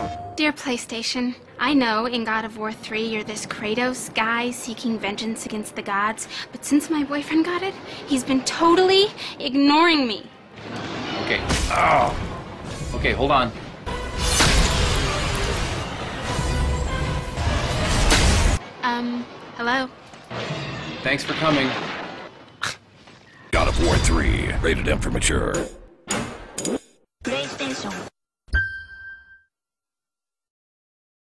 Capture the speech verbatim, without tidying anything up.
Dear PlayStation, I know in God of War three you're this Kratos guy seeking vengeance against the gods, but since my boyfriend got it, he's been totally ignoring me. Okay. Oh. Okay, hold on. Um, hello? Thanks for coming. God of War three, rated M for mature.